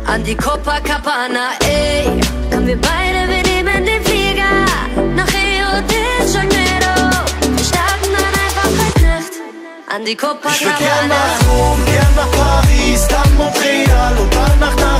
an die Copacabana, ey. Kommen wir beide, wir nehmen den Flieger nach Rio de Janeiro. Wir starten dann einfach heute Nacht an die Copacabana. Ich würd gern nach Rom, gern nach Paris, dann Montreal und dann nach